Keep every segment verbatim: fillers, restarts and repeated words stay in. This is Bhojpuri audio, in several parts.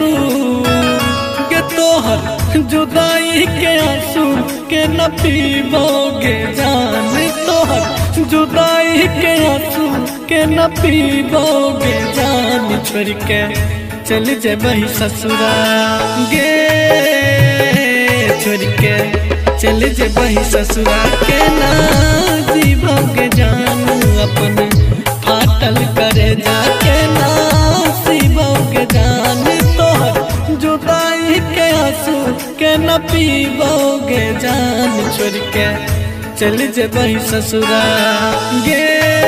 आंसू के तोहर जुदाई के आंसू के न पीबोगे जान, तोहर जुदाई के आंसू के न पीबोगे जान। छोड़ के चल जेबही ससुरा गे, छोड़ के चल जेबही ससुरा के ना जीबोगे जान। अपन फाटल करे जाके ना सीबोगे जान, तोहर जुदाई के आंसू के न पीबोगे जान। छोड़ के चल जेबही ससुरा गे,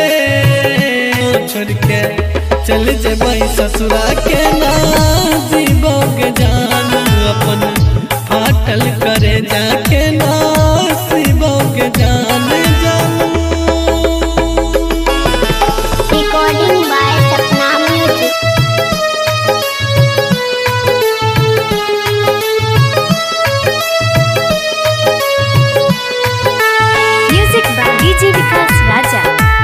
छोड़ के चल जेबही ससुरा के ना जीबोगे जान। अपन फाटल करे जाके ना सीबोगे जान जान। Recording by Sapna music. Music by DJ Vikas Raja.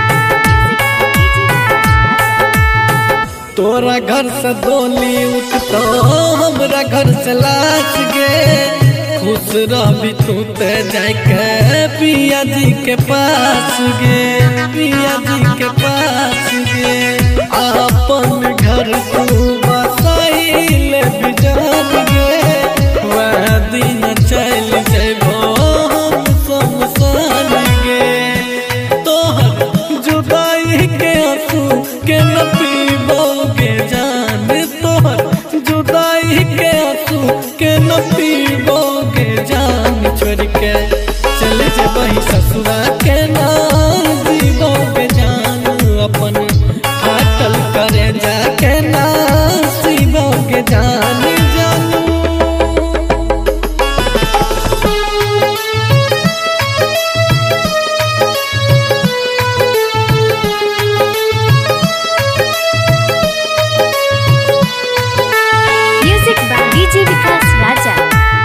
तोरा घर से डोली उठतो हमरा घर से लाश गे, खुश रहबी तू ते जाके पिया जी के पास गे, पिया जी के पास गे। अपन घर तू बसाइले बिजान गे, वह दिन चल जेबो हम शमशान गे। तोहर जुदाई के आंसू के न पीबोगे जान, तोहर जुदाई के आंसू के न पीबोगे जान। छोड़ के चल जेबही ससुरा के ना जीबोगे जान। अपन फाटल करे जाके ना सीबोगे जान जान। Music by DJ Vikas Raja.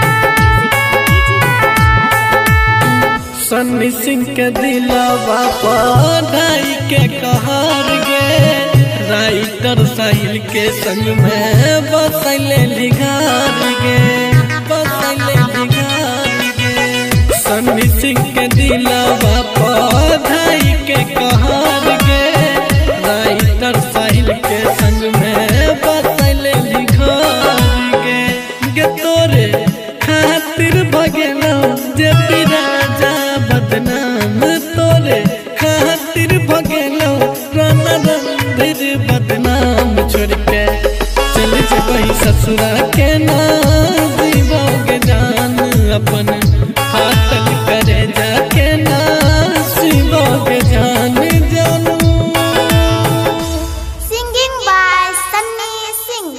Sunny Singh के दिलावा पढ़ाई के कहर गे, राइटर साहिल के संग में बसैले लिघार गे, बसैले लिघार गे। सन्नी सिंह के दिलावा पढ़ाई के कहर गे, राइटर साहिल के संग में बसैले लिघार गे। गे तोरे खातिर भगेला जे राजा बदनाम, तोरे खातिर भगेलो रन रणधीर बदनाम। छोड़ के चल जेबही ससुरा के ना जीबोगे जान। अपन फाटल करे जाके ना सीबोगे जान जान। Singing by Sunny Singh.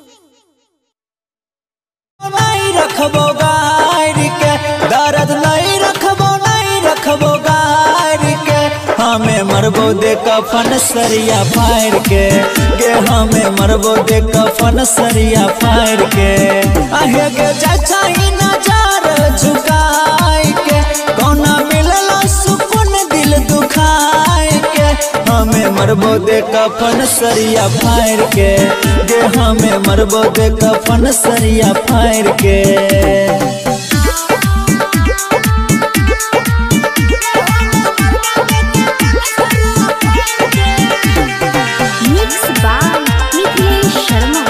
नहीं रखबो गार के दर्द, नहीं रखबो नहीं रखबो गार के। हमें मरबो दे कफन सरिया फाड़ के गे, हमें मरबो दे कफन सरिया फाड़ के। आहे गे चाचा ही नजर झुकाए के, कौना मिलला सुकून दिल दुखाए के। हमें मरबो दे कफन सरिया फाड़ के गे, हमें मरबो दे कफन सरिया फाड़ के। Mix by Mithilesh Sharma.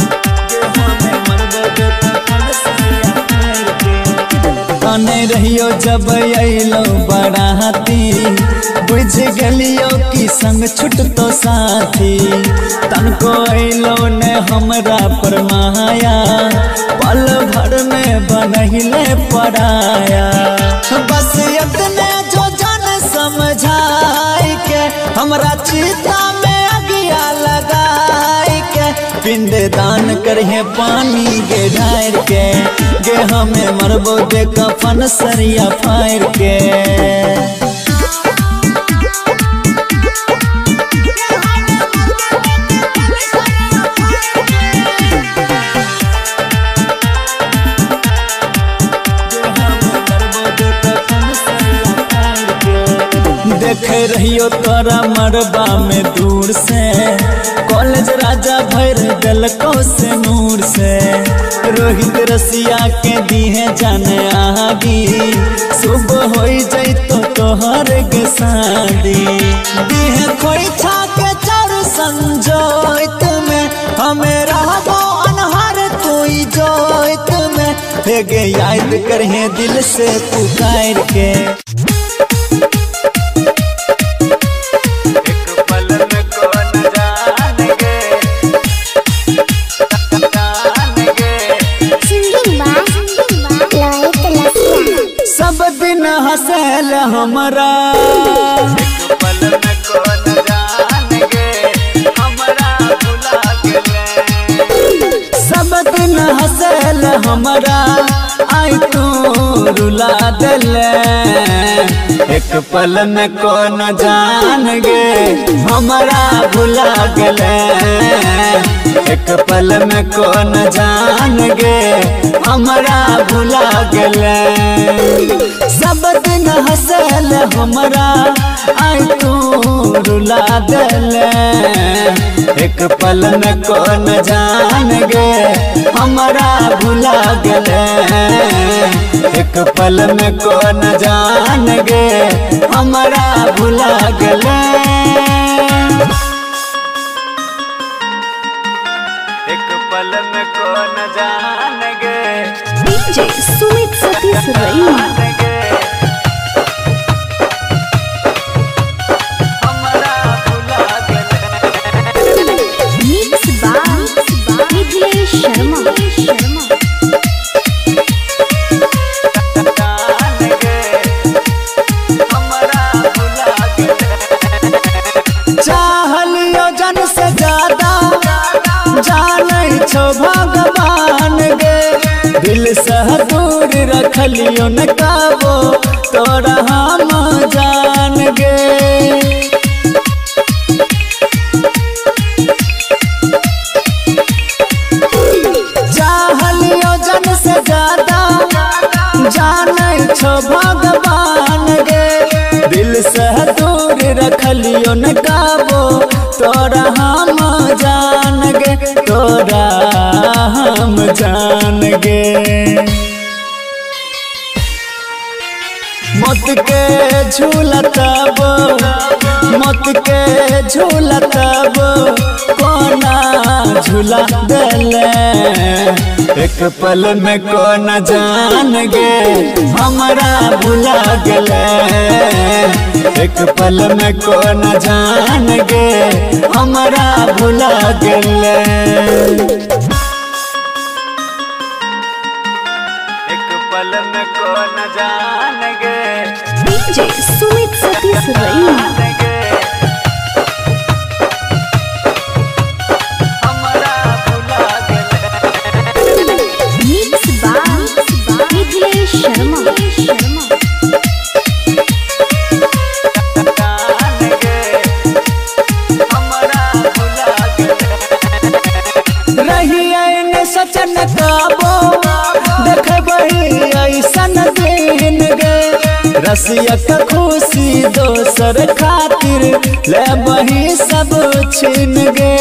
आने रहियो जब अलो बराती, बुझ गलियो कि संग छुटतो साथी। तनको अलो ने हमरा पर माया, पल भर में बनहिले पराया। बस इतने जो जान समझाई के, हमरा चिता में अगिया लगाई के। पिंड दान करहे पानी गे ढार के गे, हमें मरबो दे कफन सरिया फाड़ के। देखे रहियो तोरा मरबा में दूर से, कॉलेज राजा भर दिल को से नूर से। रोहित रसिया के दिहे जाने आगी सुबह हो जाई तो तोहर के शादी दिहे खोई छा के चार संजोइत में हमें रहबो अनहार तोई जोइत में हेगे याद करहे दिल से पुकार के सब दिन हंसल हमारा एक पल में कौन जान गे हमरा भुला गेले सब दिन हंसल हमारा आई तू रुला देले एक पल में कौन जान गे हमरा भुला गेले एक पल में कौन जान गे हमरा भुला गेले सब दिन हंसल हमरा आई तू रुला देले एक पल में कौन जान गे हमरा भुला गेले एक पल में कौन जान गे हमरा भुला गेले एक पल में कौन जान गे DJ Sumit Satish Raima mix by Mithilesh Sharma चाहलियो जन से ज्यादा जानै छो भगवान गे दिल से दूर रखलियो न काबो तोरा हम जान गे चाहलियो जन से ज्यादा जानै छो भगवान गे दिल से दूर रखलियो न काबो तोरा हम जान गे तोरा हम जान गे मत के झूला तब मत के झूला तब कोना झूला देले एक पल में कौन जान गे हमरा भुला गेले एक पल में कौन जान गे हमरा भुला गेले एक पल में कौन जान गे DJ Sumit Satish Raima mix by Mithilesh Sharma सचन काबो देखबही ऐसन दिन गे रसिया का खुशी दोसर खातिर लेबही सब छीन गे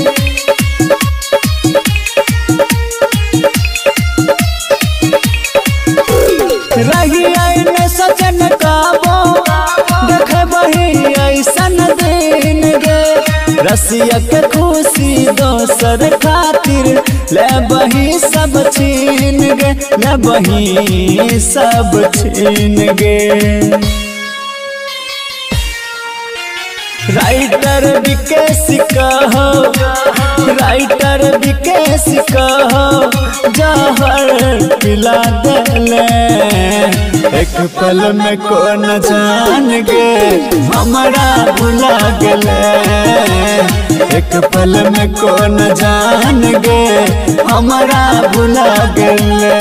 रही आईने सचन काबो देखबही ऐसन दिन गे रसिया के खुशी दोसर खातिर लेबही सब छीन गे लेबही सब छीन गे राइटर विकेश कहो राइटर विकेश कहो जहर पिला देले एक पल में कौन जान गे हमरा भुला गेले एक पल में कौन जान गे हमरा भुला गेले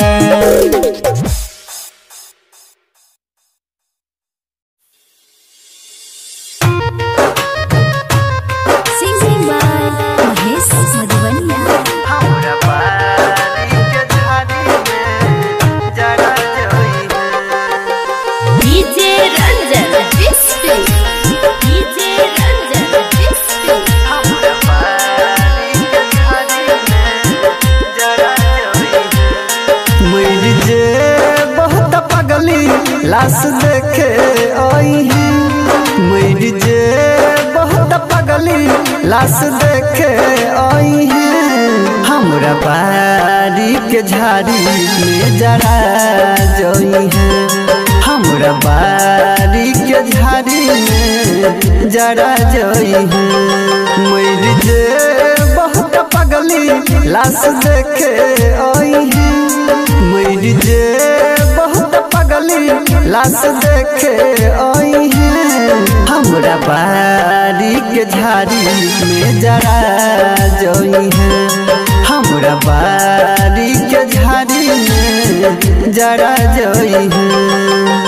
लाश देखे आई है मर जे बहुत पगली लाश देखे आई है हमरा बारी के झाड़ी में जरा जोई है हमरा बारी के झाड़ी में जरा जोई है मर जे बहुत पगली लाश देखे आई है मर जे बहुत पगली लाश देखे आई है हमरा बारी के झाड़ी में जरा जोई है हमरा बारी के झाड़ी में जरा जोई है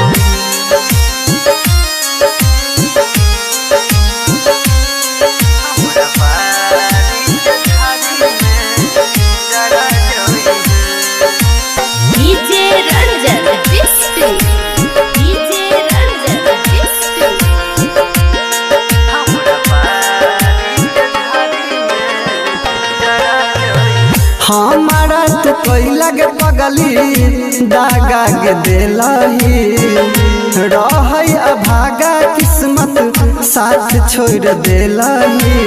हमारा तो कोई लगे पगली दागा के दिलही रही अभागा किस्मत साथ छोड़ दिलही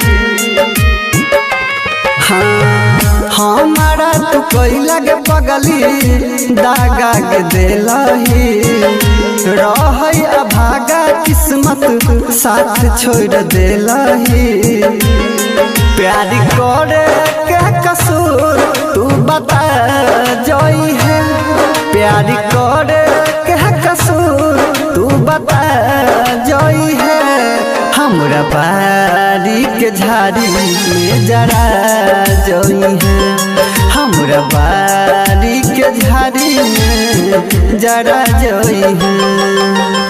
हाँ हमारा तो कोई लगे पगली दागा के दिलही रही अभागा किस्मत साथ छोड़ दिलही प्यार करे के कसूर तू बता जोई है प्यार करे के कसूर तू बता जोई है हमरा बारी के झाड़ी में जरा जोई है हमरा बारी के झाड़ी में जरा जोई है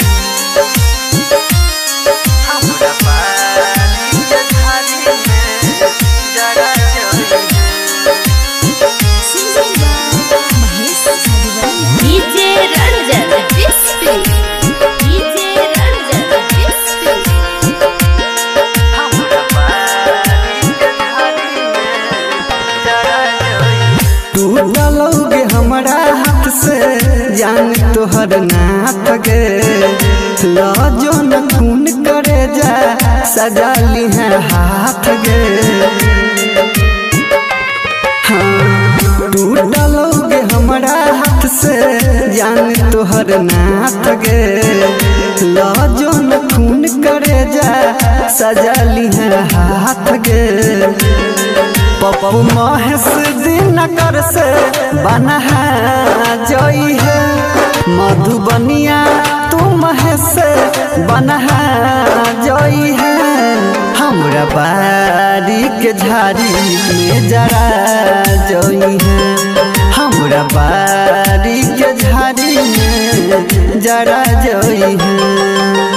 जान तोहर नाथ गे लाजो न खून करे जा सजा ली है हाथ गे हाँ टूटलोगे हमारा हाथ से जान तोहर नाथ गे लाजो न खून करे जा सजा ली है हाथ गे पप्पू महेश दिन कर से बना है जोई है मधुबनिया तू महेश बना है जोई है हमरा बारी के झाड़ी में जरा जोई है हमरा बारी के झाड़ी में जरा जोई है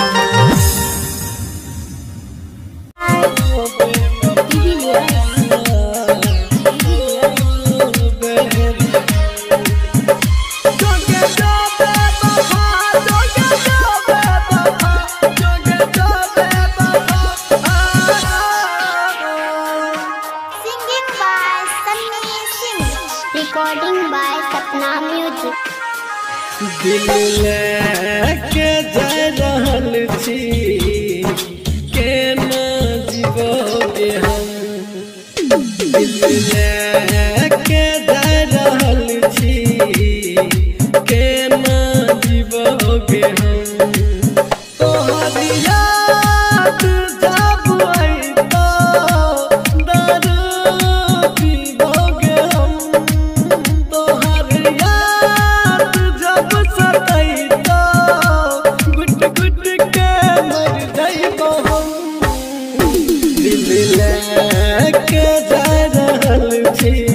Recording by Sapna Music. दिल लेके जा रहल छी के ना जीवोगे हम दिल लेके जा रहल छी के ना जीवोगे हम तोहर याद जब आई तो दारू पीबोगे हम तोहर याद जब सताई तो गुट गुट के मर जाइबो हम दिल लेके जा रहल छी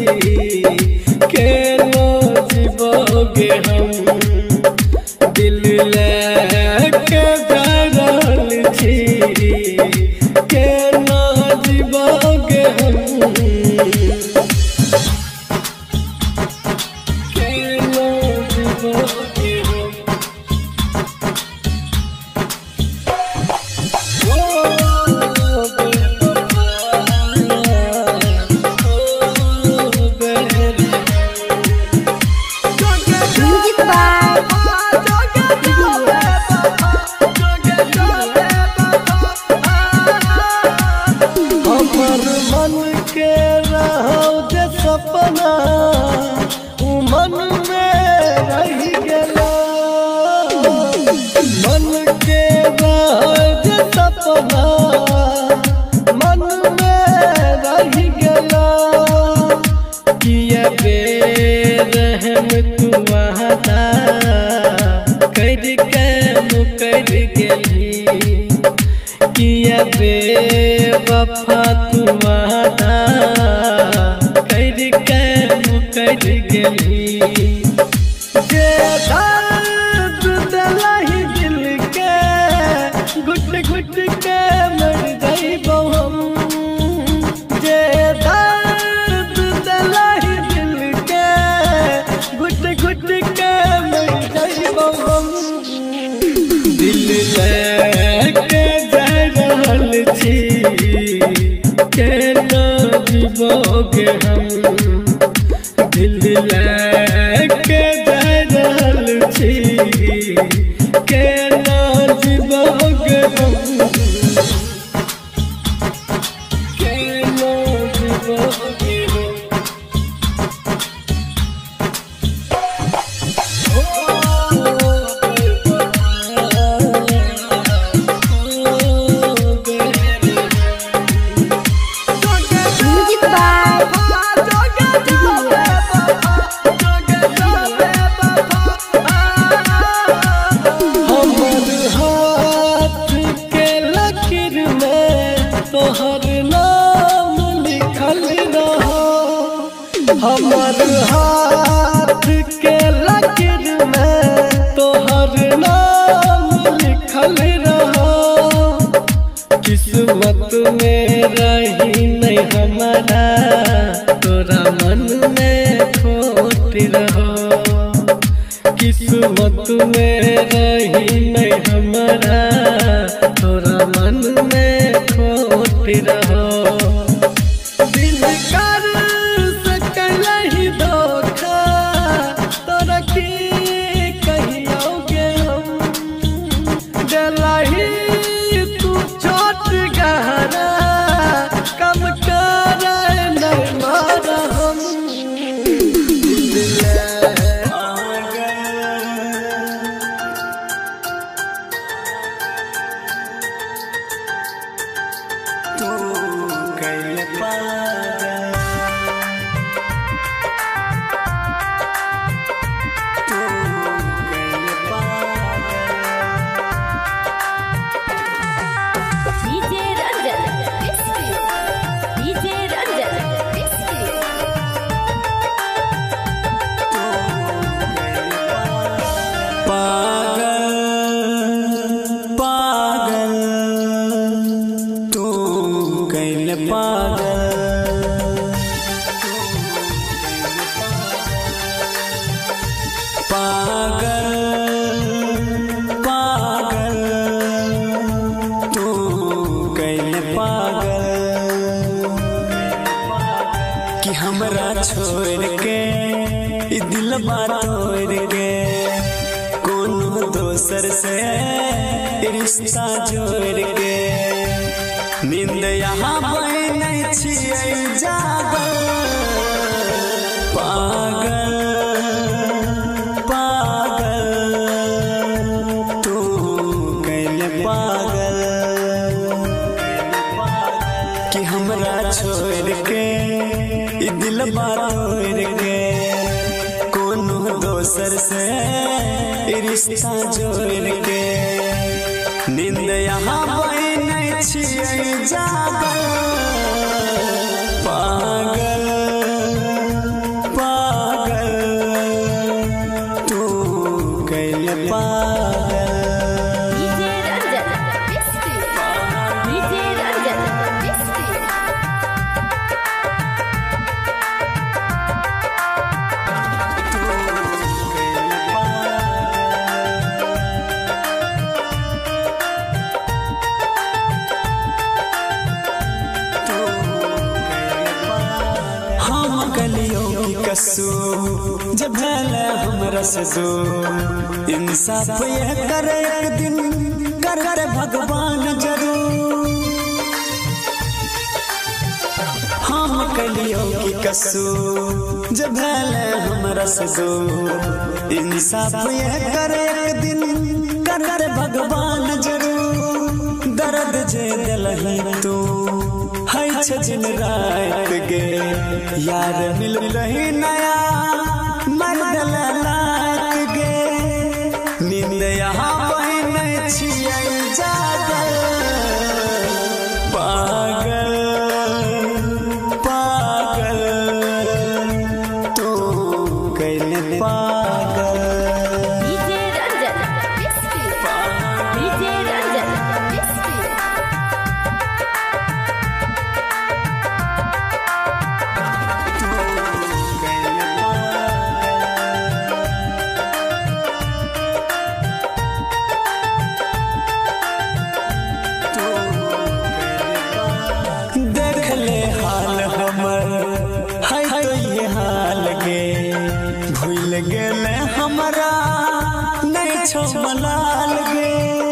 सपना उ मन में रह गेला मन के राज सपना मन में रह गेला किया बेरहम तू वादा कर के मुकर गेली किया बेवफा तू वादा कर के मुकर गेली जे दर्द दिलहि दिल के घुट घुट के मर जाइबो हम जे दर्द दिलहि दिल के घुट घुट के मर जाइबो हम दिल लेके जा रहल छी केना जीवोगे हम दिल लेके जा रहल छी केना जीवोगे हम केना जीवोगे तोहर नाम लिखल रहो हमर हाथ के लकीर में तोहर नाम लिखल रहो किस्मत में रही नहीं हमारा तोरा मन में खोट रहो किस्मत में रही नहीं हमारा तोरा मन में खोट रहो दिल कर सकलहि धोखा तोरा की कहियोगे हम दिलहि तू छोट गहरा कम कर नहीं मार हम हमरा छोड़ के ई दिल तोड़ के कोनो दोसर से रिश्ता जोड़ के नींद यहाँ नहीं छियै जागल पागल पागल तू कैले पागल कि हमरा छोड़ के ई दिल तोड़ के कोनो दोसर से रिश्ता जोड़ के नींद यहाँ नहीं छियै जागल पागल पागल तू कैले पागल कसू जब भले हमरा से दो इंसाफ यह करे एक दिन कर करे भगवान जरूर हम कलियो की कसूर जब भले हमरा से दूर इंसाफ ये करे एक दिन करते भगवान जरूर दर्द जे दिलही तू है दिन रात गे यार मिल रही नया मर दिल लाग गे नींद यहाँ बहन छियै जागल पागल पागल तू कैले पागल डीजे रंजन डीजे रंजन देख ले हाल हमर है तो ये हाल गे भूल गेले हमरा नहीं छो मलाल गे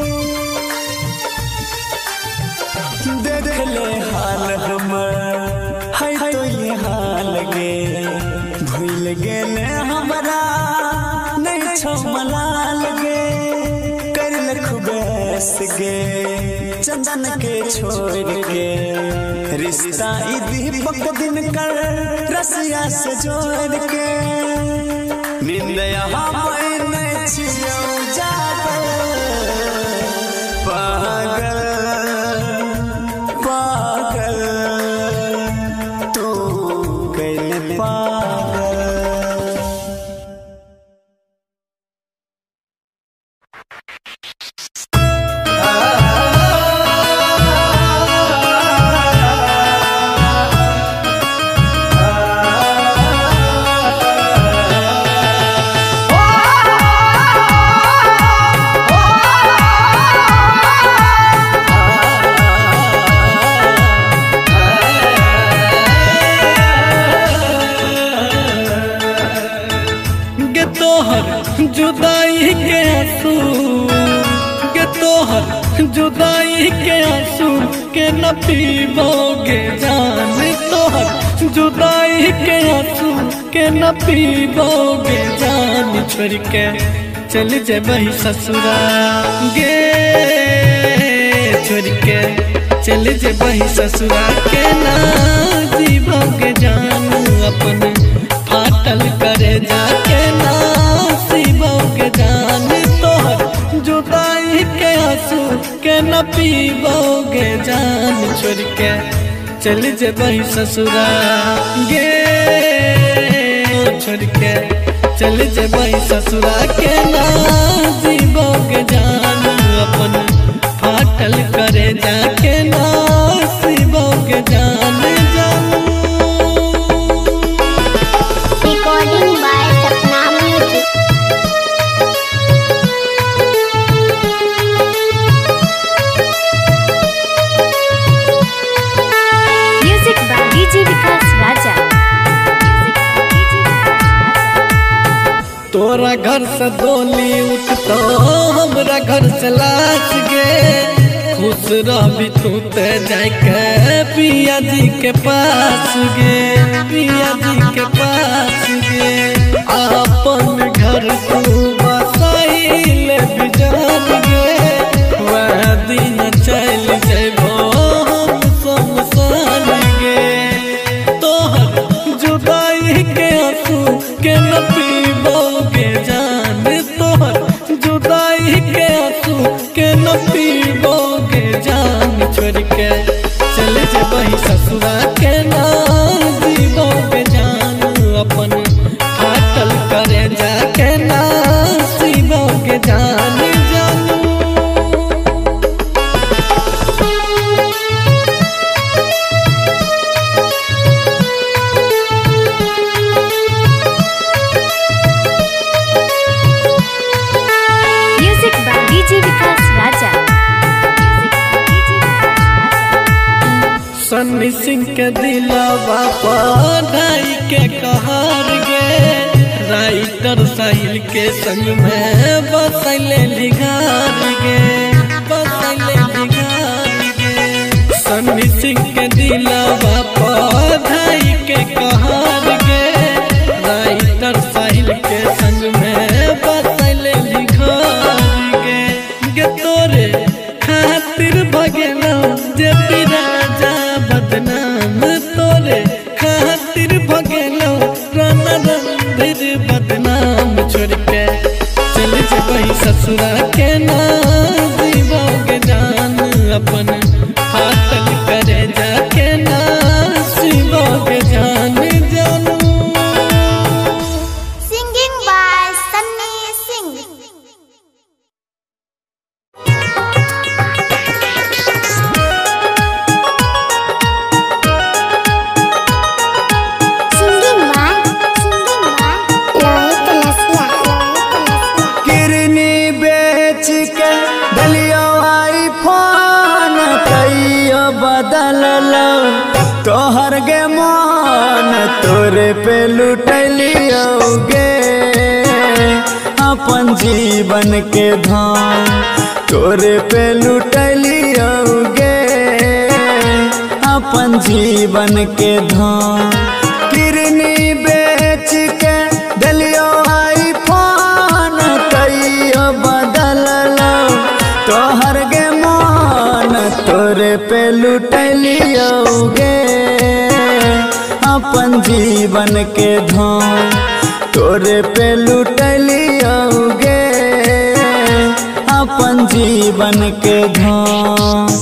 देख ले हाल हमर है तो ये हाल गे भूल गेले हमरा नहीं छो मलाल गे कर ले खुबैस गे चंदन के छोड़ के रिश्ता ई दीपक दिन कर रसिया से जोड़ के नींद यहाँ मैंने छियो जागल पागल पागल तू कैले पागल जुदाई के आंसू के तोहर जुदाई के आंसू के न पीबोगे जान तोहर जुदाई के आंसू के न पीबोगे जान छोड़ के चल जेबही ससुरा गे छोड़ के चल जेबही ससुरा के ना जीबोगे जान अपन फाटल करे जाके ना सीबोगे जान तोहर जुदाई के आंसू के न पीबोगे जान छोड़ के चल जेबही ससुरा गे छोड़ के चल जेबही ससुरा के ना जीबोगे जान अपन फाटल करे जाके ना सीबोगे जान जान recording by Sapna music music by DJ Vikas Raja तोरा घर से डोली उठतो हमरा घर से लाश गे खुश रही तू ते जाके पिया जी के पास गे पिया जी के पास गे अपन घर तू बसाइले बिजान गे वह दिन चल जेबो हम शमशान गे तोहर जुदाई के आंसू के न पीबोगे जान तोहर जुदाई के आंसू के न पीबोगे जान छोड़ के चल जेबही ससुरा के ना जीबोगे जान अपन फाटल करे जाके ना सीबोगे जान जानू music by DJ Vikas Raja Sunny Singh के दिलवा पढ़ाई के कहर गे राइटर साहिल के संग में बसैले लिघार गे बसैले लिघार गे सन्नी सिंह के के दिलवा पधाई के कहर गे राइटर साहिल के संग में बसैले घर गे गे तोरे खातिर भगेला जे राजा बदनाम तोरे खातिर भगेला राना रणधीर बदनाम छोड़ के चल जबही ससुरा के नाम जीवोगे जान अपन फाटल करे जाके ना शिवोगे जान जानू। Singing by Sunny Singh. Singing by Singing by Lohit Lasya. Kirni बेच के दलियो आई फोन कईयो बदल लो तोहर गे मन तोरे पे लुटलियो गे अपन जीवन के धाम तोरे पे लुटलियो गे अपन जीवन के धाम किरनी बेच के दलियो आई फोन कईयो बदल लो तोहर गे मन तोरे पे लुटलियो गे अपन जीवन के धाम तोरे पे लुटलियो गे अपन जीवन के धाम।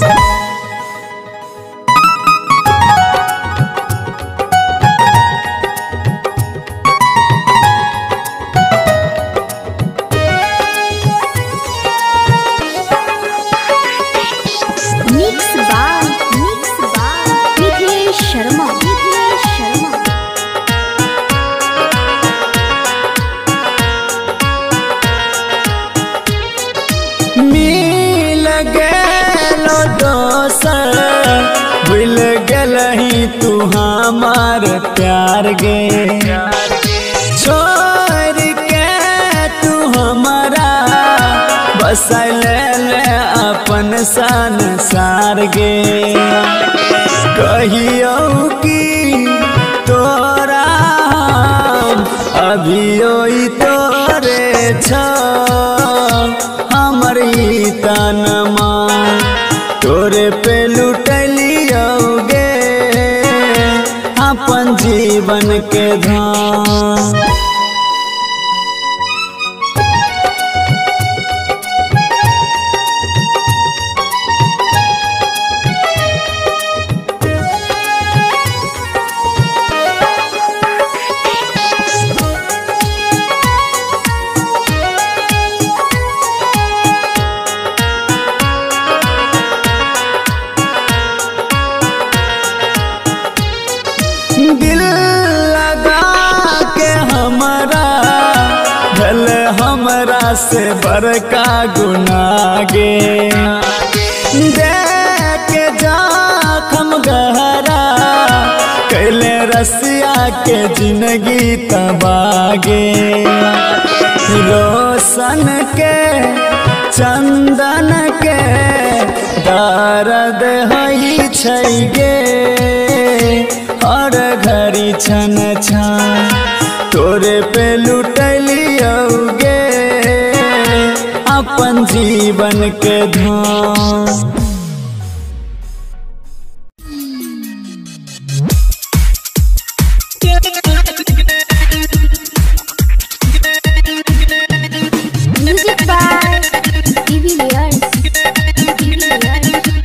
Mix by Mix by Nikhilesh Sharma. Nikhilesh Sharma. मिल गेलो दोसर भूल गेलही तू हमार प्यार गे छोड़ के तू हमारा बसल ले अपन संसार गे कहियो की तोरा अभियो ई तोरे छ हमर ई तनमा तोरे पे लुटलियो गे अपन जीवन के धाम। दिल लगा के हमारा भल हमरा से बड़का गुनाह गे देख के जखम गहरा कैले रसिया के जिंदगी तबागे रोशन के चंदन के दर्द हई छै गे और घड़ी छन छन तोरे पे लुटलियो गे अपन जीवन के धाम। Music by D V Layers. D V Layers.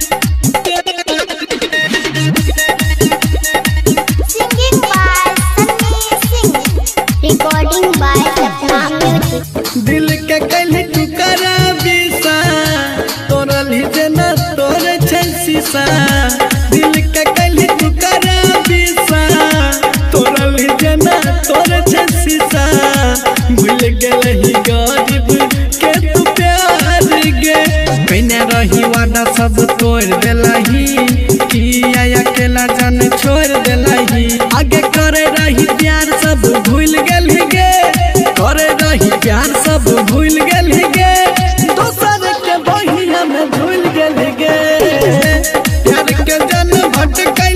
Singing by Sunny Singh. Recording by Sapna Music. दिल के कल टुकड़ा बिसा तोरल ही जना तोरे छै शीशा दिल के कल टुकड़ा बिसा तोरल ही जना तोरे छै शीशा भूल गेल ही गरीब के तू प्यार गे कइने रही वादा सब तोड़ देलही किया अकेला जान छोड़ देलही आगे करे रही प्यार सब भूल गेल गे करे रही प्यार सब भूल गेल गे दोसर के बहिया में भूल गेल गे प्यार के जन भटकल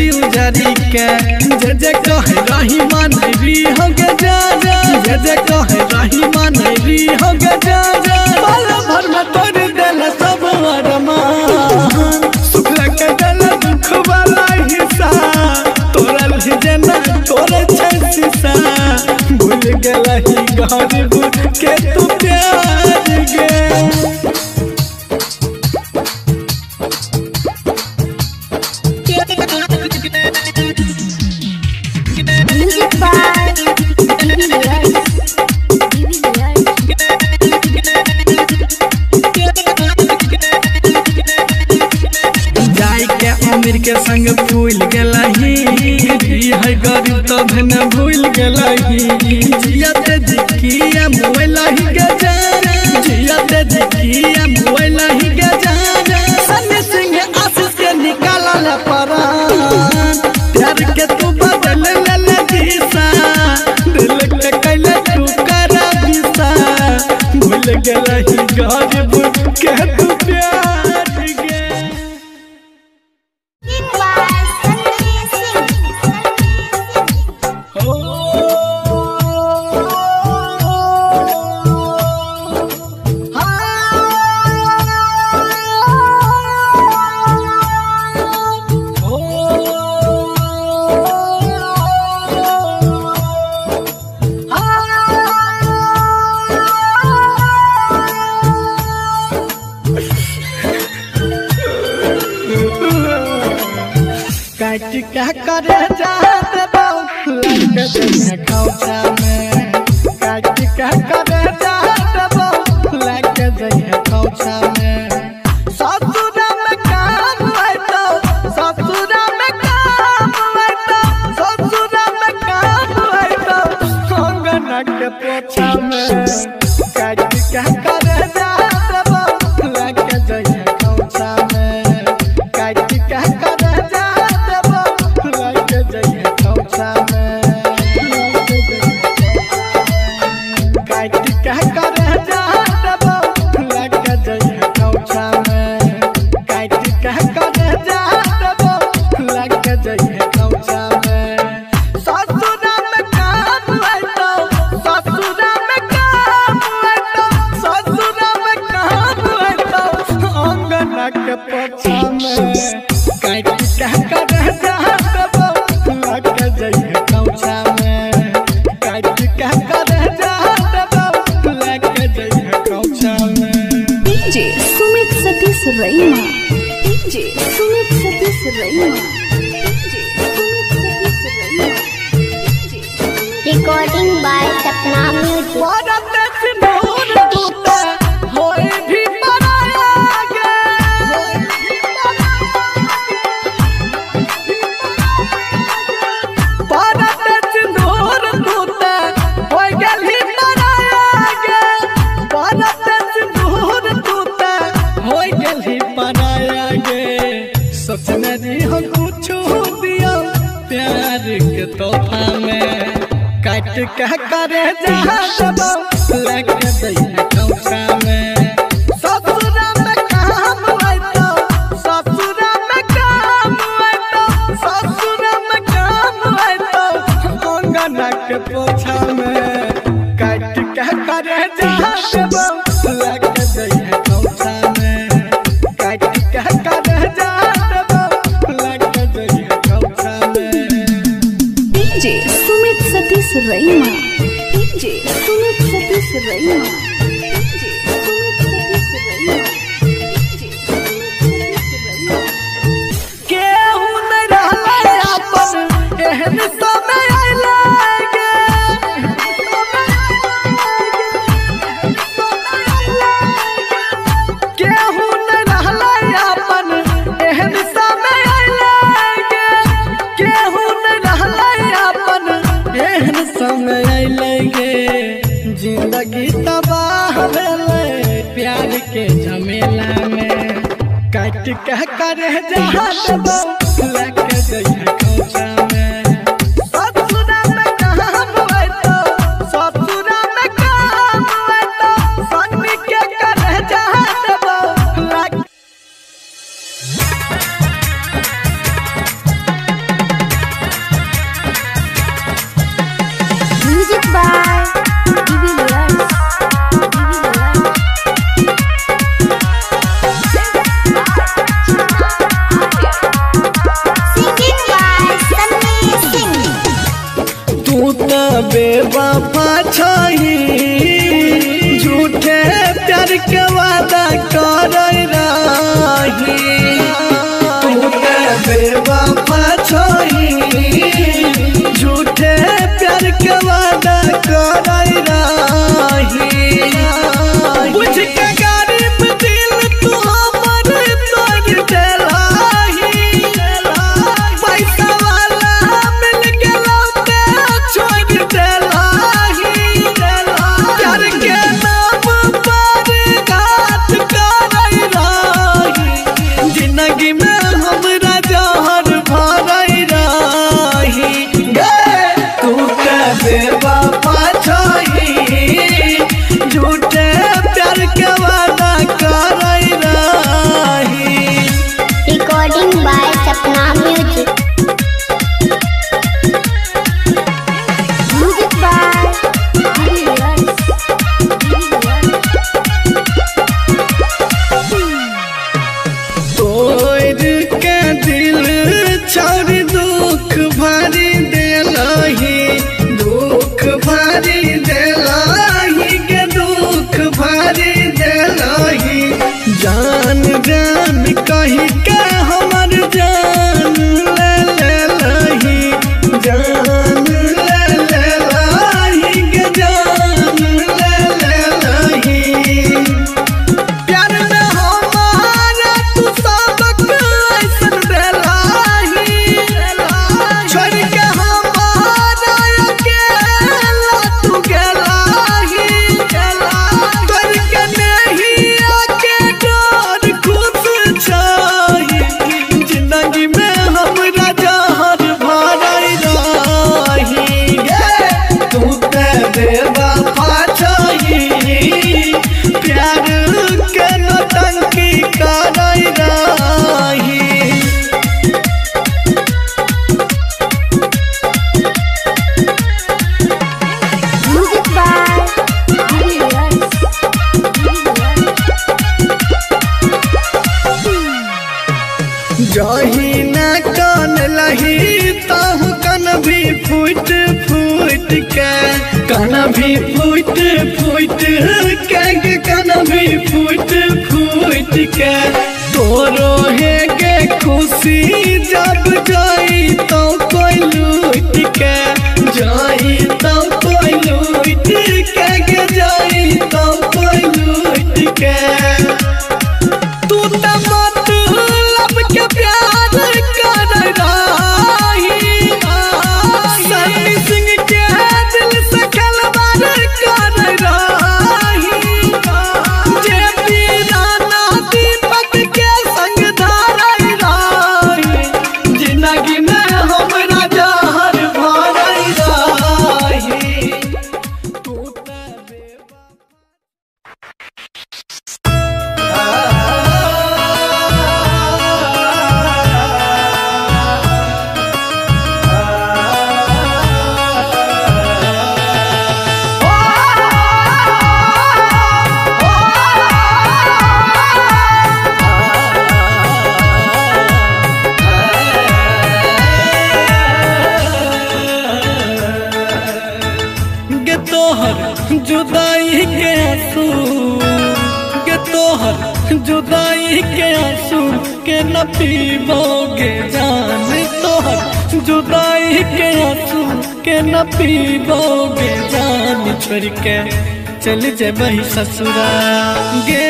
जिंदगी उजारी के जे जे कहे रही मानरी हो गे जा जा जे जे कहे रही मानरी हो गे जा जा पल भर में तोड़ देला सब अरमान सुख लगे देला दुख वाला हिस्सा तोरा ही जेना तोरे छै शीशा भूल गेला ही घर बुझ के तू प्यार गे Music by T V जाई के अमीर के संग भूल गेलही है गरीब तब न भूल गेलही जियत जिकिया मोबाइल ही के जाना जियत जिकिया मोबाइल ही के जाना सन्नी सिंह आशीष के निकालल परान प्यार के तू बदल ले ले दिशा दिल के कैले तू करा दिशा भूल गेलही गरीब के तू प्यार गे काट क्या करे जात बाऊ लग जइया खौचा में काट क्या करे जात बाऊ लग जइया खौचा में ससुर में काम है तो ससुर में काम है तो ससुर में काम है तो अंगना के पोछा में काट क्या करे जात बाऊ लग जइया खौचा में काट क्या करे Raima D J Sumit Satish Raima D J Sumit Satish Raima Recording by Sapna Music तोहफा में काट क्या करे जहाँ लग दैया खौचा में ससुर में काम है तो ससुर में काम है तो ससुर में काम है तो अंगना के पोछा में काट क्या करे जहाँ लग दैया खौचा में काट क्या करे Raima D J Sumit Satish Raima D J Sumit Satish Raima D J Sumit Satish Raima केहू न रहले अपन एहन समय आइलागे केहू न रहले अपन एहन समय आइलागे केहू न रहले अपन एहन समय लगे जिंदगी तबाह भेले प्यार के झमेला में काट क्या करे जहाँ लग दैया खौचा में ससुर में काम है तो ससुर में काम है तो सन्नी के करे जहाँ लग बेवफा छही झूठे प्यार के वादा कर रही तू ते बेवफा छही झूठे प्यार के वादा कर रही बुझ के गरीब दिल तू हमर तोड़ देलाही पैसा वाला मिल गेलो ते छोड़ देलाही प्यार के नाम पर घात कर रही जिंदगी में हमरा जहर भर रही तू ते बेवफा छही झूठे प्यार के वादा कर रही Recording by Sapna Music. Music by Viewers. तोड़ के दिल छोड़ दुख भरी देलही दुख भरी देलही के दुख भरी देलही जान जान कही के हमर जान ले लेलही जान ले लेलही के जान ले लेलही प्यार में हमारा तू सबक ऐसन देलाही छोड़ के हमारा अकेला तू गेलाही तोड़ के नहीं आके डर खुश छही जिंदगी में हमरा जहर भरई रही तू ते बेवफा छही प्यार के नौटंकी करई रही Music by Viewers. जही न कान लही ताहू कन भी फूट फूट के कन भी फूट फूट के कन भी फूट फूट के तोरो है के खुशी जब जाई तो कोई लूट के जाई तो कोई लूट के के जाई तो कोई लूट के तू त मतलब के प्यार कर रही सन्नी सिंह के दिल से खिलवाड़ कर रही जे पीराना दीपक के संग धारई रही जिंदगी में हमरा जहर भरई रही तू त बेवफा गे तोहर जुदाई के आंसू गे तोहर जुदाई के आंसू के न पीबोगे जान तोहर जुदाई के आंसू के न पीबोगे जान छोड़ के चल जेबही ससुरा गे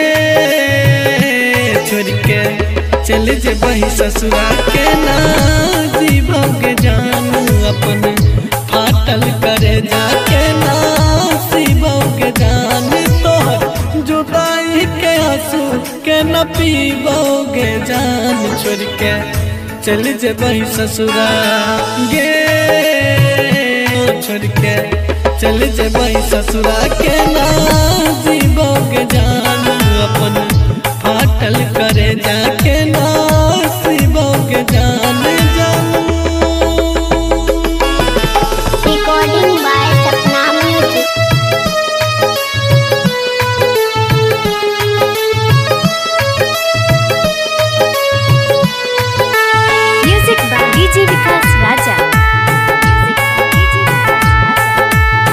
छोड़ के चल जेबही ससुरा के ना जीबोगे जान अपन फाटल करे जाके ना सीबोगे जान तोहर जुदाई के आंसू के न पीबोगे जान छोड़ के चल जेबही ससुरा गे छोड़ के चल जेबही ससुरा के ना जीबोगे जान अपन फाटल करे जाके ना सीबोगे जान जान Recording by Sapna Music. Music by D J Vikas Raja. Music by D J Vikas Raja.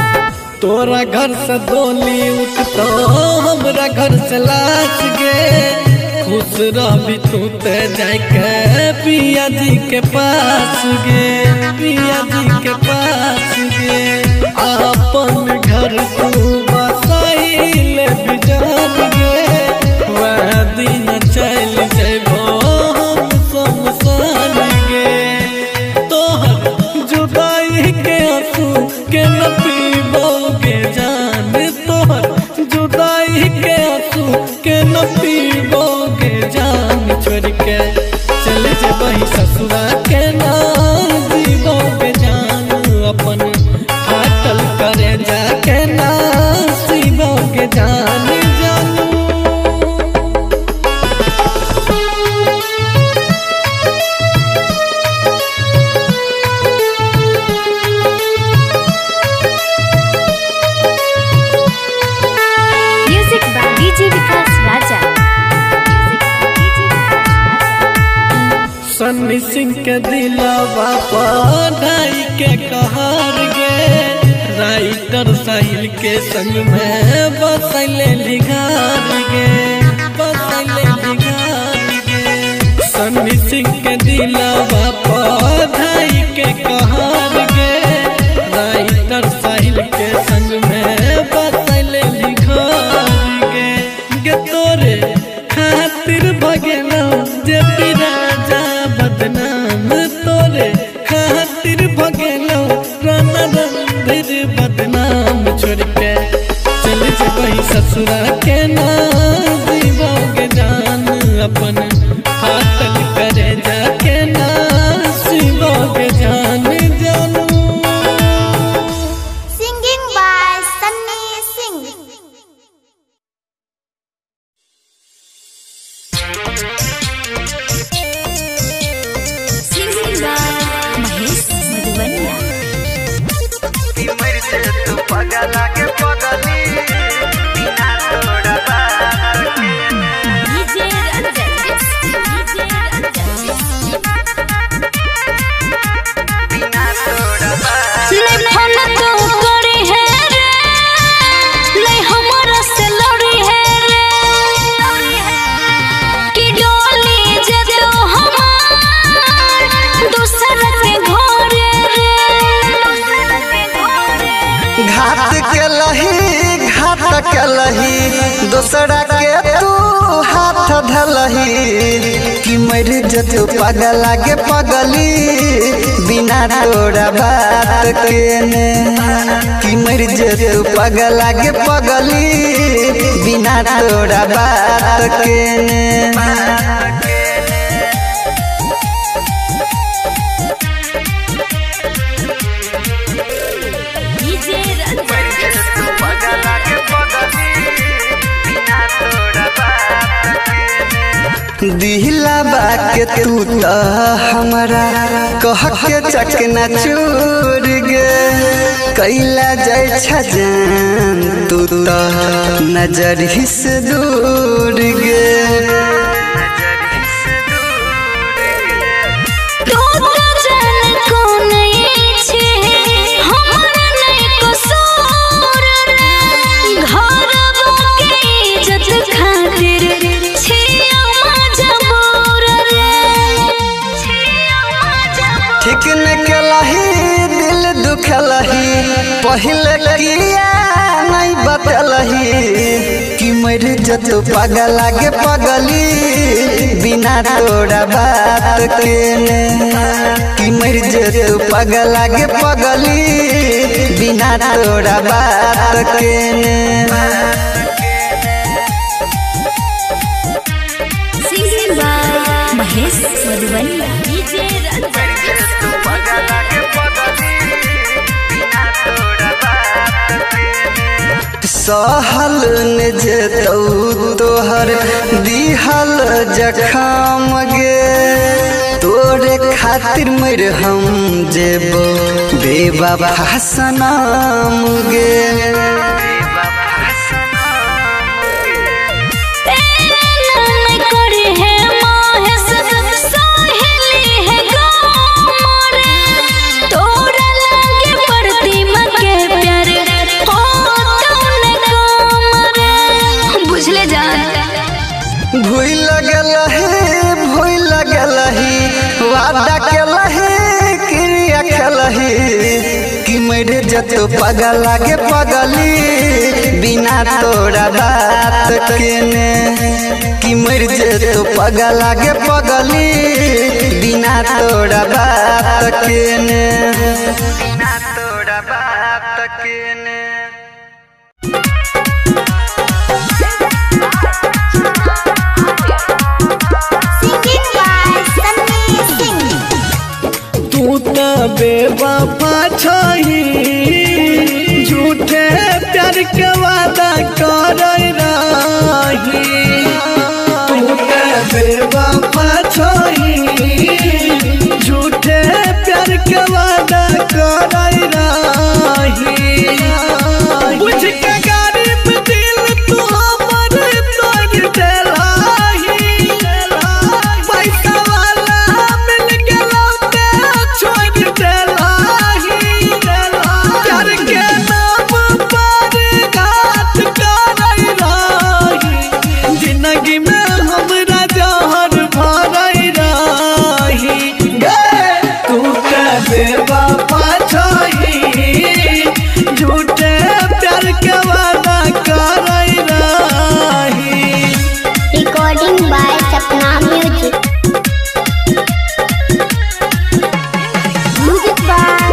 तोरा घर से डोली उठतो हमरा घर से लाश गे खुश रही तू ते जाके पिया जी के पास गे पिया जी के पास गे अपन घर तू बसाइले बिजान गे वह दिन चल जेबो हम शमशान गे तोहर जुदाई के आंसू के न पीबोगे जान तोहर जुदाई के आंसू के न पीबोगे जान छोड़ के चल जेबही ससुरा के ना जीबोगे जान अपन फाटल करे जाके ना सीबोगे जान जानू music by DJ Vikas Raja Sunny Singh के दिलावा पढ़ाई के कहर गे राइटर साहिल के संग में बसैले लिघार गे बसैले लिघार गे सन्नी सिंह के दिलावा पढ़ाई के कहर गे राइटर साहिल के संग में बसैले लिघार गे गे तोरे खातिर भगेला जे राजा बदनाम तोरे खातिर भगेलो राना रणधीर बदनाम छोड़ के चल जेबही ससुरा के ना जीबोगे जान अपन फाटल करे जाके ना सीबोगे जान जानू Singing by Sunny Singh. Singing by Mahesh Madhubaniya DJ Ranjan DJ Ranjan ले फोन तो करे है रे ले हमरा से लड़ी है रे कि डोली जे तो हमार दूसरा के घरे रे घाट के लही घाट के लही दूसरा के तू हाथ धलही कि मर जतु पगला के पगली बिना तोरा बात के ने कि मर जतु पगला के पगली बिना तोरा बात के ने डीजे रंजन दिहला बाके तू तो हमारा कह के चकना चूर गे कैला जाय छजान तू तो नजर हिस दूर गे तो जान कौन छे हमरा नहीं कसूर रे घरवा के इज्जत खातिर छिया मजबूर रे छिया मजबूर ठीक न केलही दिल दुखलही पहले किया नहीं बतलही कि मर जतु पगला के पगली बिना तोरा बात के ने कि मर जतु पगला के पगली बिना तोरा बात के ने singing by Mahesh Madhubaniya DJ Ranjan सहल ने जेतौ तोहर दिहल जखम गे तोरे खातिर मर हम जेबो बेवफा सनम गे करे है महेश सोहेली है गोमरे तोरा लागे प्रतिमा के प्यार जत पगल लागे पगली बिना तोरा बात के ने कि मर जत पगल लागे पगली बिना तोरा बात के ने बिना तोरा बात के ने तू तो बेवफा छही झूठे प्यार के वादा कर रही तू तो बेवफा छही झूठे प्यार के वादा कर रही बुझ के गरीब दिल तू हमर तोड़ देलही पैसा वाला मिल गेलौ छोड़ देलही प्यार के नाम पर घात करई रही जिंदगी में हमरा जहर भरई रही तू के बेवफा छही झूठे प्यार के वादा करई रही। Recording by Sapna music music by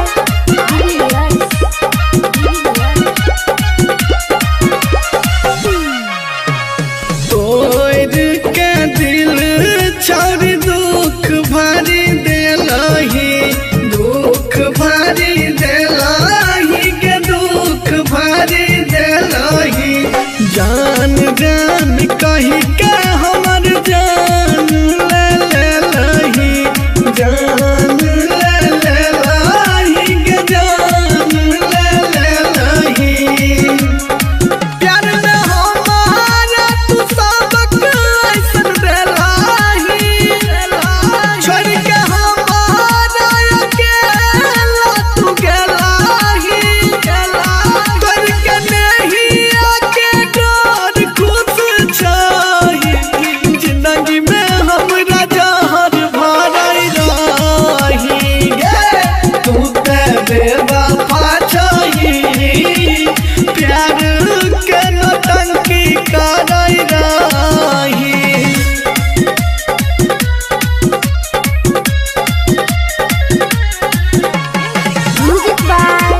तोड़ के दिल छोड़ दुख भरी देलही दुख भरी देलही के दुख भरी देलही जान जान कही के हमर जान ले लेलही जान ले लेलही के जान ले लेलही प्यार में हमारा तू सबक ऐसन देलही छोड़ के हमारा अकेला तू गेलही तोड़ के नहीं आके डर खुश छही जिंदगी में हमरा जहर भरई रही तू ते बेवफा छही प्यार के नौटंकी करई रही। म्यूजिक बाय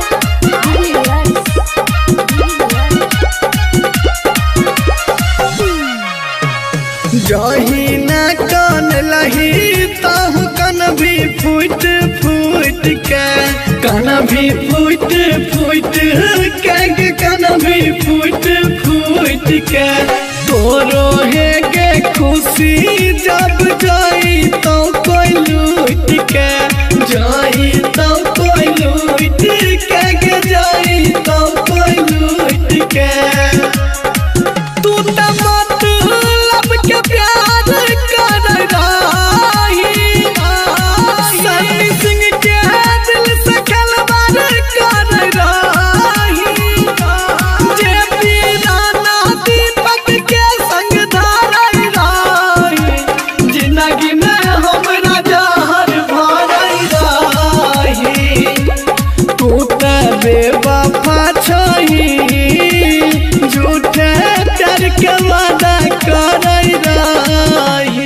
जही न कान लही ताहू कन भी फूट फूट के कन भी फूट फूट के कन भी फूट फूट के तोरो है के खुशी जब जाई तो कोई लूट के जाई तो कोई लूट के के जाई तो कोई लूट के तू तो मतलब के प्यार कर रही सन्नी सिंह के दिल से खिलवाड़ कर रही जे पीराना दीपक के संग धरई रही जिंदगी में हमरा जहर भरई रही तू तो बेवफा छही झूठे प्यार के वादा करई रही।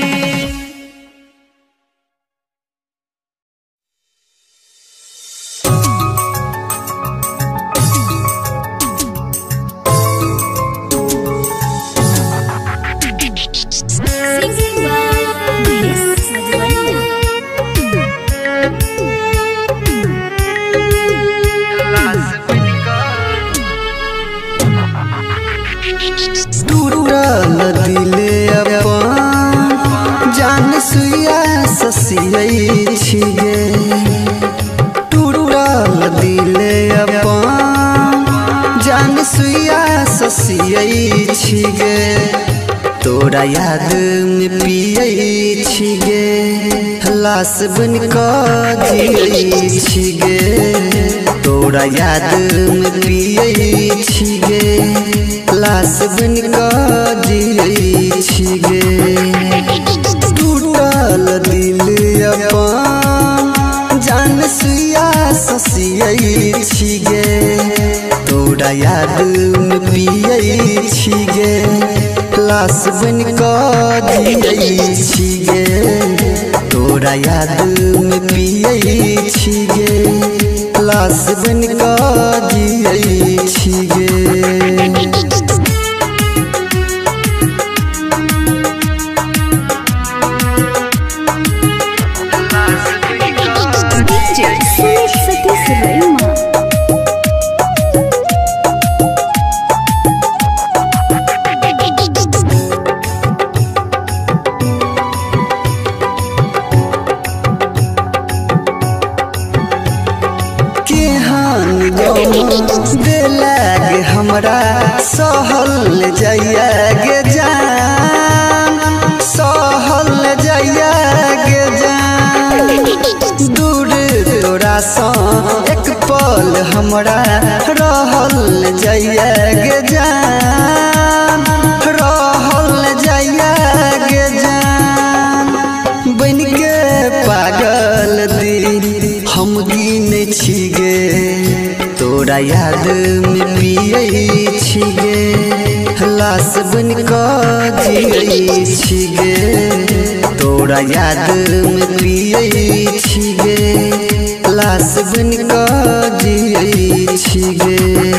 टूटल दिले अपन जान सुइया ससियै छिगे टूटल दिले अपन जान सुइया ससियै छिगे तोरा याद में पियै छिगे लाश बन कऽ जियै छिगे तोरा याद में पियै छिगे लाश बन कऽ जियै छिगे टूटल दिल अपन जान सुइया हंसियै छी गे तोरा याद में पियै छी गे लाश बन कऽ जियै छी गे तोरा याद में पियै छी गे लाश बन कऽ जियै छी गे बेलाग हमरा सहल जाइया गे जान सहल जाइया गे जान दूर तोरा सँ एक पल हमरा रहल जाइया गे जान रहल जाइया गे जान बन के पागल दिल हम गिनै छी गे तोरा याद में पियै छी गे लाश बन कऽ जियै छी गे तोरा याद में पियै छी गे लाश बन कऽ जियै छी गे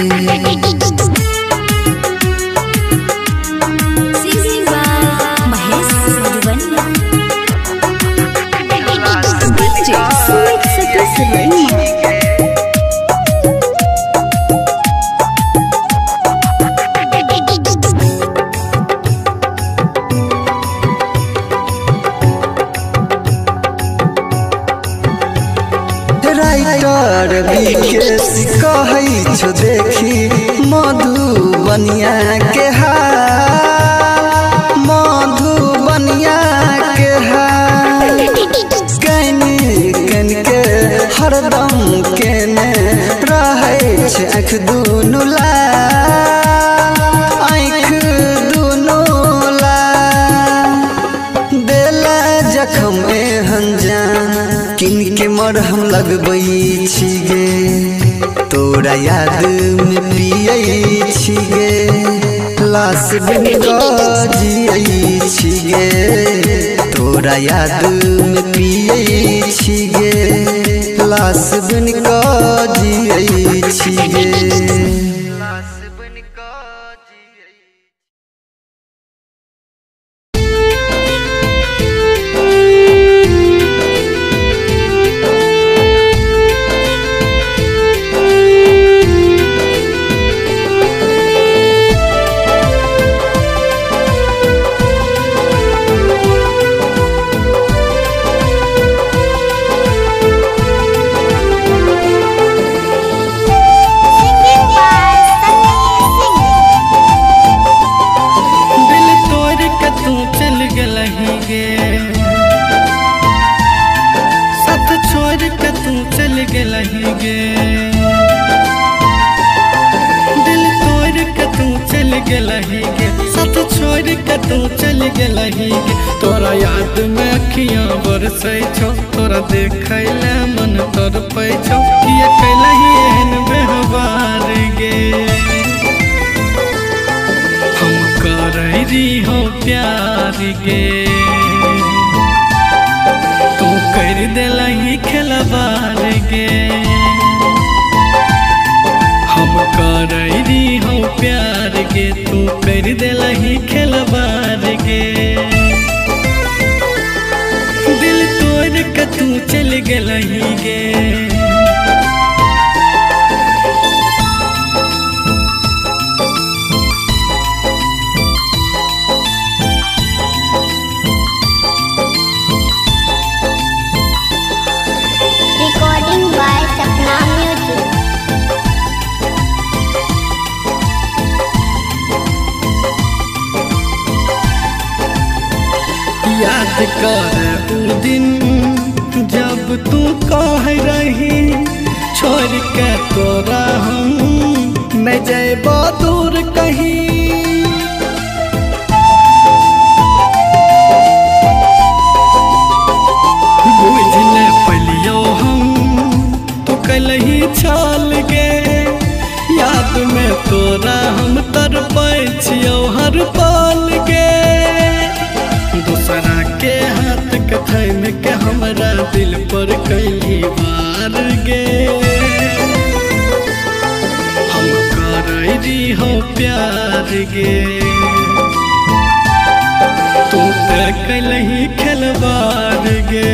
राइटर विकेश कहै छो देखी मधुबनिया के हाल मधुबनिया के हाल कनि कनि के हरदम केने रहै छै आँख दुनू लाल आँख दुनू लाल देला जखम एहन जान किनके मरहम लगबै छी गे तोरा याद में पियै छी गे लाश बन कऽ जियै छी गे तोरा याद में पियै छी गे लाश बन कऽ जियै छी गे तोरा याद में अखियां बरसै छौ तोरा देखै ले मन तड़पै छौ किया कैलही एहन व्यवहार गे हम करै रहियो प्यार गे तू कर देलही खेलबार गे हम करै रहियो प्यार गे तू कर देलही खेलबार गे दिल तोड़ के तू चल गेलही गे Recording by Sapna Music. याद कर उ दिन जब तू कह रही छोड़ के तोरा हम मैं जैबो दूर कहीं बुझ ले पलियो हम तू कलही छल गे याद में तोरा हम तड़पै छियौ हर पल गे दूसरा के हाथ के थाम के हमरा दिल पर कैली वार गे हम करैली हो प्यार गे तू ते कैलही खेलवार गे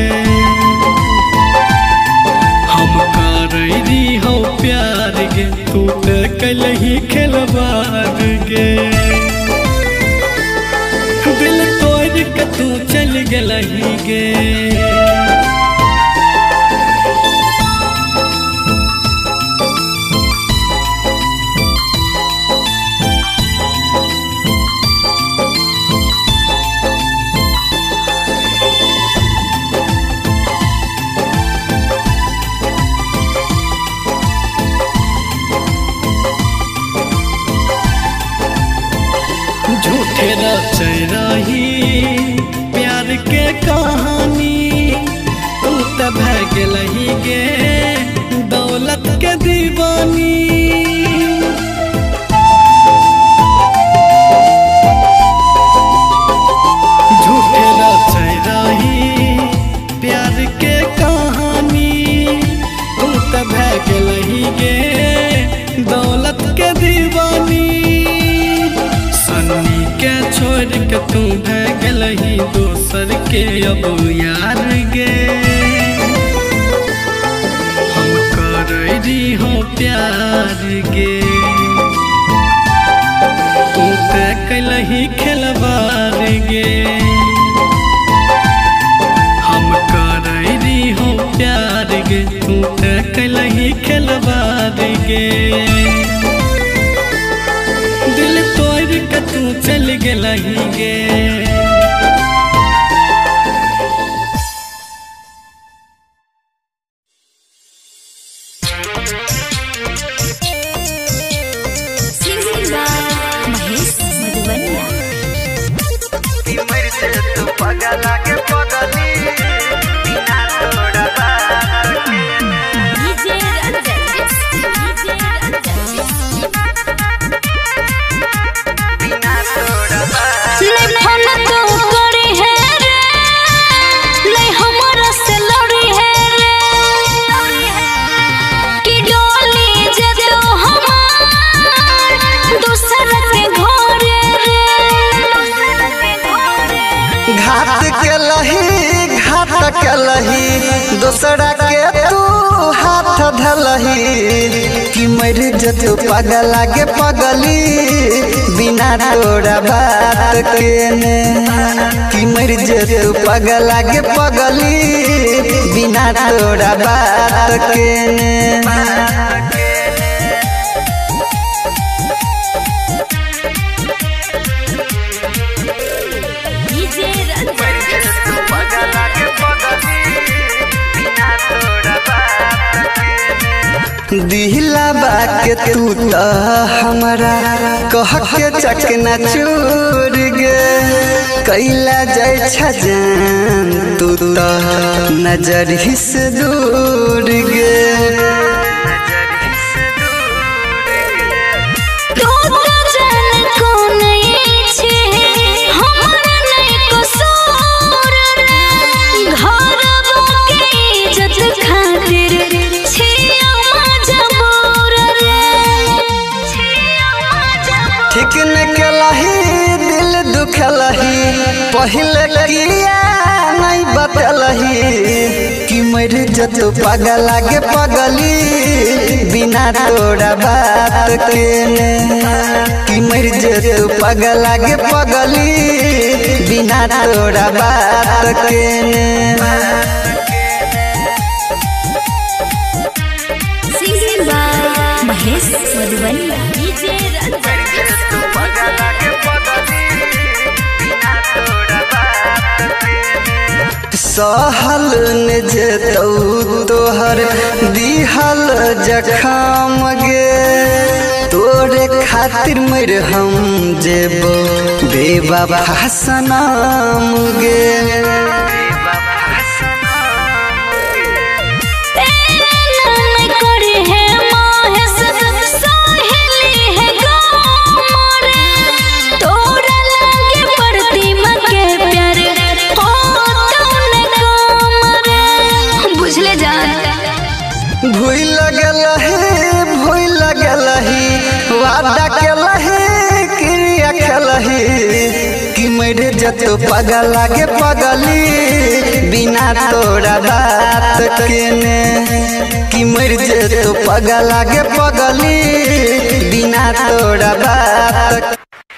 हम करैली हो प्यार गे तू ते कैलही खेलवार गे दिल तोड़ के तू चल गेलही गे झूठे रचै रही प्यार के कहानी तू त भै गेलही गे दौलत के दीवानी झूठे रचै रही प्यार के कहानी तू त भै गेलही गे दौलत के दीवानी सन्नी के छोड़ के तू भै गेलही दोसर के अब यार गे हम करैली हो प्यार गे तू ते कैलही खेलवार गे हम करैली हो प्यार गे तू ते कैलही खेलवार गे दिल तोड़ के तू चल गेलही गे दूसरा के तू हाथ धलही कि मर जतु पगल के पगली बिना तोरा बात के ने कि मर जतु पगल के पगली बिना तोरा बात के ने दिहला बाके तू तो हमारा कह के चकना चूर गे कैला जाय छजान तू तो नजर ही से दूर गे ठीक न केलही दिल दुखलही पहले किया नहीं बतलही कि मर जतु पगल के पगली बिना तोरा बात के ने कि मर जतु पगल के पगली बिना तोरा बात के ने महेश मधुबनी डीजे सहल ने जेतौ तोहर दिहल जखम गे तोरे खातिर मर हम जेबो बेवफा सनम गे करे है जतो पगला के पगली बिना तोरा बात के ने कि मर जतो पगला के पगली बिना तोरा बात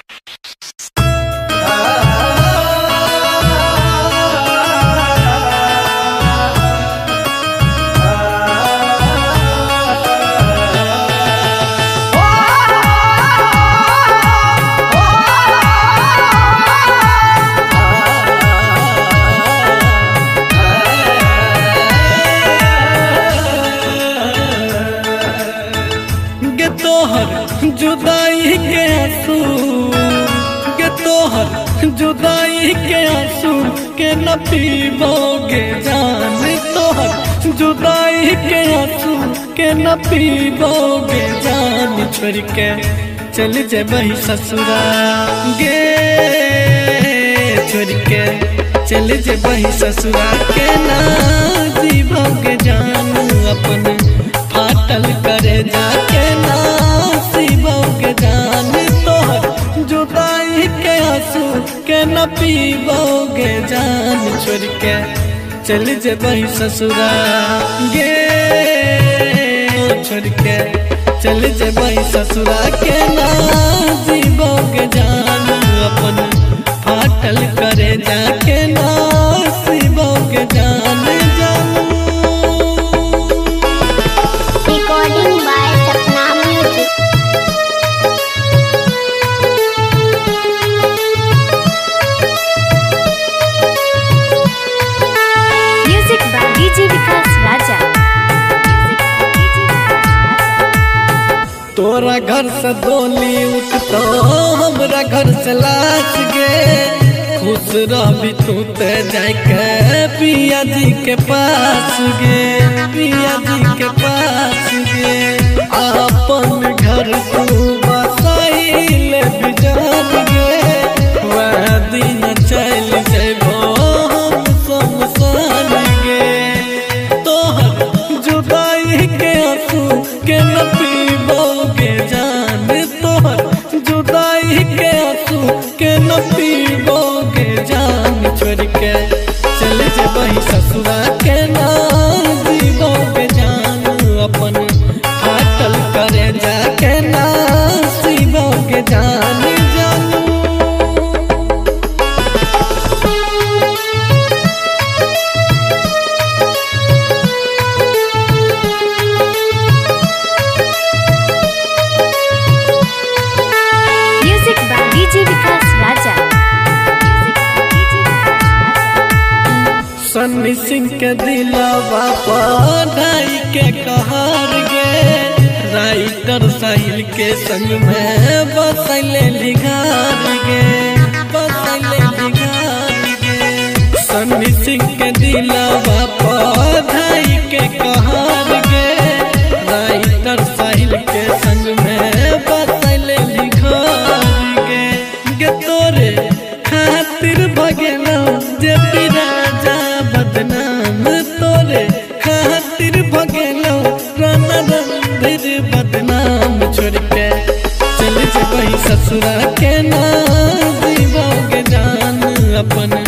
जुदाई के आंसू के तोहर जुदाई के आंसू के न पीबोगे जान तोहर जुदाई के आंसू के न पीबोगे जान छोड़ के चल जेबही ससुरा गे छोड़ के चल जेबही ससुरा के ना जीबोगे जान अपन फाटल करे जाके ना सीबोगे जान तोहर जुदाई के आंसू के न पीबोगे जान छोड़ के चल जेबही ससुरा गे छोड़ के चल जेबही ससुरा के ना जीबोगे जान अपन फाटल करे जाके ना सीबोगे जान जान Recording by Sapna Music. Music by D J Vikas Raja. तोरा घर से डोली उठतो हमरा घर से लाश गे खुश रहबी तू ते जाके पिया जी के पास गे पिया जी के पास गे अपन घर तू बसाइले बिजान गे वह दिन चल जेबो हम शमशान गे तोहर जुदाई के आंसू के न पीबोगे जान तोहर जुदाई के आंसू के न पीबोगे जान छोड़ के चल जेबही ससुरा के ना जीबोगे जान अपन फाटल करे जाके ना सीबोगे जान जानू Music by D J Vikas Raja. Sunny Singh के दिलावा पढ़ाई के कहर गे राइटर साहिल के संग में बसैले लिघार गे बसैले लिघार गे सन्नी सिंह के दिलावा पढ़ाई के कहर गे राइटर साहिल के संग में बसैले लिघार गे गे तोरे खातिर भगेला जे राजा बदनाम तोरे खातिर भगेलो रन रणधीर बदनाम छोड़ के चल जेबही ससुरा के ना जीबोगे जान अपन